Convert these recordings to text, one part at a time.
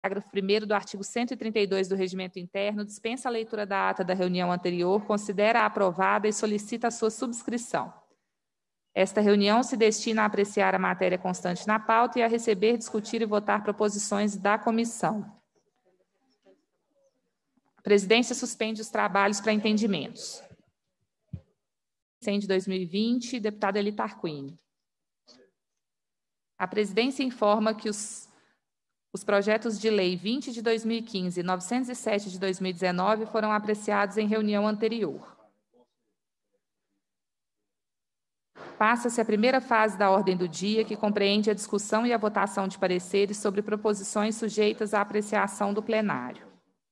parágrafo 1º do artigo 132 do Regimento Interno, dispensa a leitura da ata da reunião anterior, considera-a aprovada e solicita a sua subscrição. Esta reunião se destina a apreciar a matéria constante na pauta e a receber, discutir e votar proposições da comissão. A presidência suspende os trabalhos para entendimentos. De 2020, deputado Eli Tarquínio. A presidência informa que os projetos de lei 20 de 2015 e 907 de 2019 foram apreciados em reunião anterior. Passa-se a primeira fase da ordem do dia, que compreende a discussão e a votação de pareceres sobre proposições sujeitas à apreciação do plenário.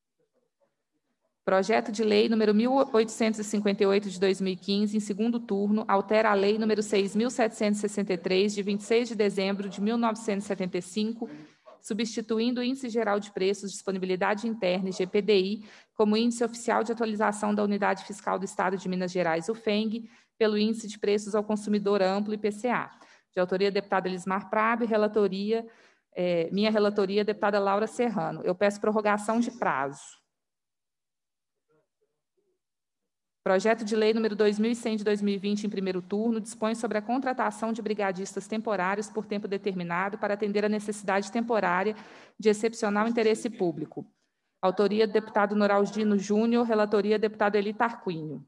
Projeto de lei número 1858 de 2015, em segundo turno, altera a lei número 6.763, de 26 de dezembro de 1975, substituindo o Índice Geral de Preços, Disponibilidade Interna, IGPDI, como Índice Oficial de Atualização da Unidade Fiscal do Estado de Minas Gerais, UFENG, pelo Índice de Preços ao Consumidor Amplo, IPCA. De autoria, deputada Elismar Prado, e minha relatoria, deputada Laura Serrano. Eu peço prorrogação de prazo. Projeto de lei número 2100 de 2020, em primeiro turno, dispõe sobre a contratação de brigadistas temporários por tempo determinado para atender a necessidade temporária de excepcional interesse público. Autoria do deputado Noraldino Júnior, relatoria deputado Eli Tarquínio.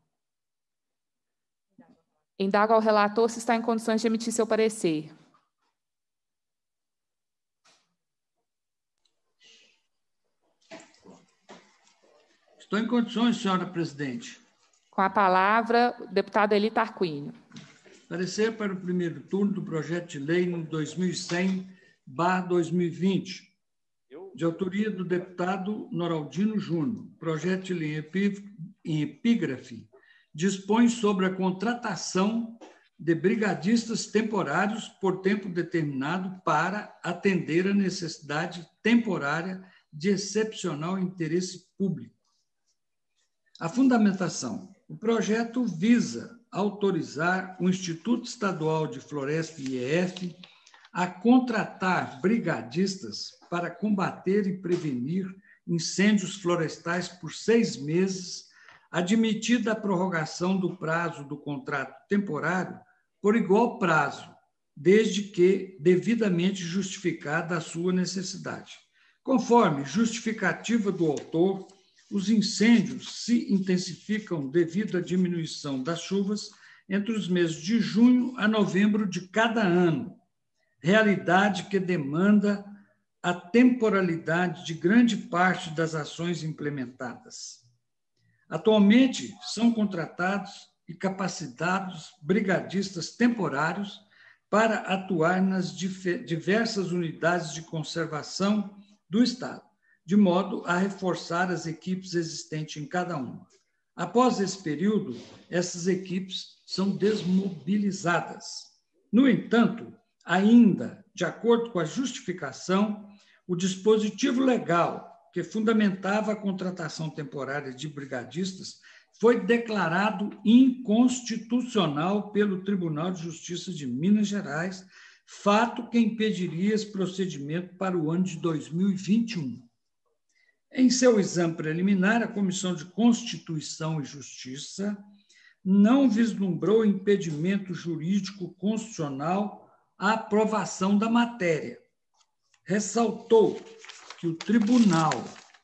Indago ao relator se está em condições de emitir seu parecer. Estou em condições, senhora presidente. Com a palavra, o deputado Eli Tarquínio. Parecer para o primeiro turno do projeto de lei número 2100/2020, de autoria do deputado Noraldino Júnior. Projeto de lei em epígrafe dispõe sobre a contratação de brigadistas temporários por tempo determinado para atender a necessidade temporária de excepcional interesse público. A fundamentação. O projeto visa autorizar o Instituto Estadual de Floresta, IEF, a contratar brigadistas para combater e prevenir incêndios florestais por 6 meses, admitida a prorrogação do prazo do contrato temporário por igual prazo, desde que devidamente justificada a sua necessidade. Conforme justificativa do autor, os incêndios se intensificam devido à diminuição das chuvas entre os meses de junho a novembro de cada ano, realidade que demanda a temporalidade de grande parte das ações implementadas. Atualmente, são contratados e capacitados brigadistas temporários para atuar nas diversas unidades de conservação do Estado, de modo a reforçar as equipes existentes em cada uma. Após esse período, essas equipes são desmobilizadas. No entanto, ainda, de acordo com a justificação, o dispositivo legal que fundamentava a contratação temporária de brigadistas foi declarado inconstitucional pelo Tribunal de Justiça de Minas Gerais, fato que impediria esse procedimento para o ano de 2021. Em seu exame preliminar, a Comissão de Constituição e Justiça não vislumbrou impedimento jurídico constitucional à aprovação da matéria. Ressaltou que o Tribunal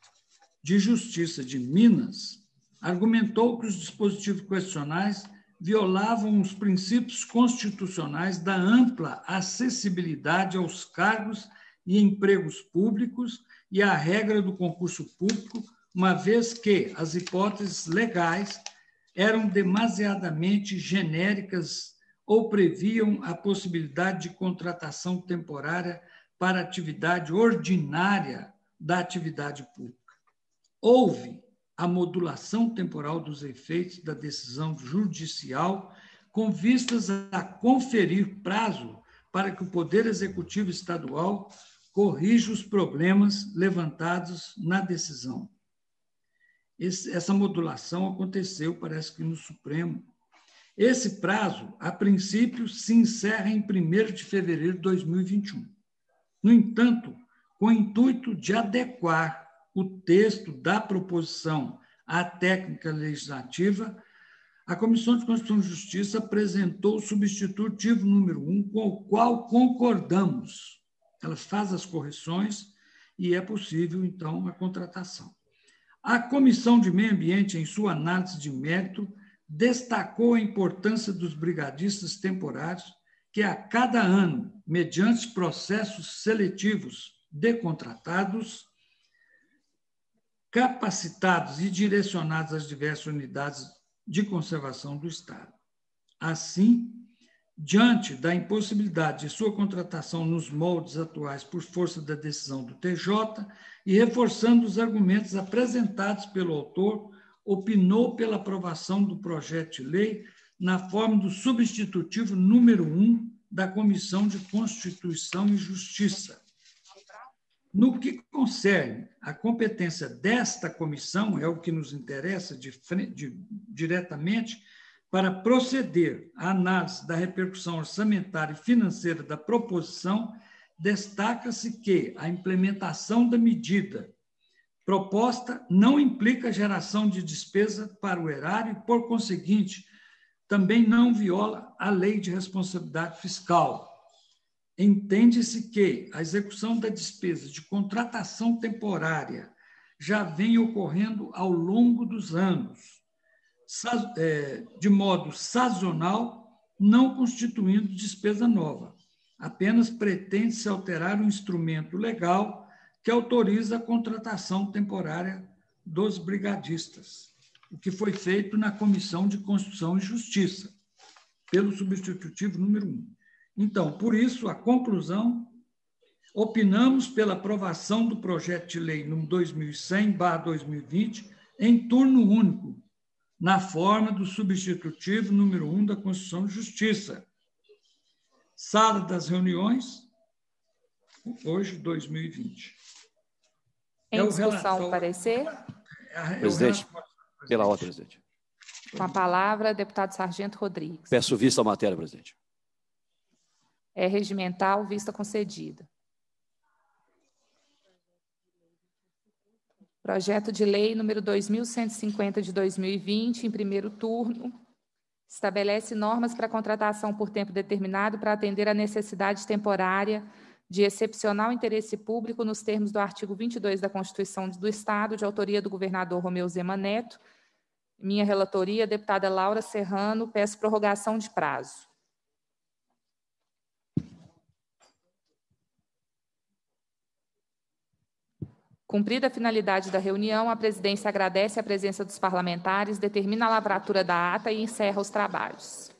de Justiça de Minas argumentou que os dispositivos questionais violavam os princípios constitucionais da ampla acessibilidade aos cargos e empregos públicos e à regra do concurso público, uma vez que as hipóteses legais eram demasiadamente genéricas ou previam a possibilidade de contratação temporária para atividade ordinária da atividade pública. Houve a modulação temporal dos efeitos da decisão judicial com vistas a conferir prazo para que o Poder Executivo Estadual corrija os problemas levantados na decisão. Essa modulação aconteceu, parece que no Supremo. Esse prazo, a princípio, se encerra em 1º de fevereiro de 2021. No entanto, com o intuito de adequar o texto da proposição à técnica legislativa, a Comissão de Constituição e Justiça apresentou o substitutivo número 1, com o qual concordamos. Ela faz as correções e é possível, então, a contratação. A Comissão de Meio Ambiente, em sua análise de mérito, destacou a importância dos brigadistas temporários que, a cada ano, mediante processos seletivos decontratados, capacitados e direcionados às diversas unidades de conservação do Estado. Assim, diante da impossibilidade de sua contratação nos moldes atuais por força da decisão do TJ e reforçando os argumentos apresentados pelo autor, opinou pela aprovação do projeto de lei na forma do substitutivo número 1 da Comissão de Constituição e Justiça. No que concerne a competência desta comissão, é o que nos interessa diretamente, para proceder à análise da repercussão orçamentária e financeira da proposição, destaca-se que a implementação da medida proposta não implica geração de despesa para o erário e, por conseguinte, também não viola a lei de responsabilidade fiscal. Entende-se que a execução da despesa de contratação temporária já vem ocorrendo ao longo dos anos, de modo sazonal, não constituindo despesa nova. Apenas pretende-se alterar um instrumento legal que autoriza a contratação temporária dos brigadistas, o que foi feito na Comissão de Constituição e Justiça, pelo substitutivo número 1. Então, por isso, a conclusão, opinamos pela aprovação do projeto de lei número 2100/2020 em turno único, na forma do substitutivo número 1 da Constituição e Justiça. Sala das reuniões, hoje, 2020. Em discussão, o parecer? Presidente, pela ordem, presidente. Com a palavra, deputado Sargento Rodrigues. Peço vista à matéria, presidente. É regimental, vista concedida. Projeto de lei número 2150 de 2020, em primeiro turno, estabelece normas para contratação por tempo determinado para atender à necessidade temporária de excepcional interesse público nos termos do artigo 22 da Constituição do Estado, de autoria do governador Romeu Zema Neto. Minha relatoria, deputada Laura Serrano, peço prorrogação de prazo. Cumprida a finalidade da reunião, a presidência agradece a presença dos parlamentares, determina a lavratura da ata e encerra os trabalhos.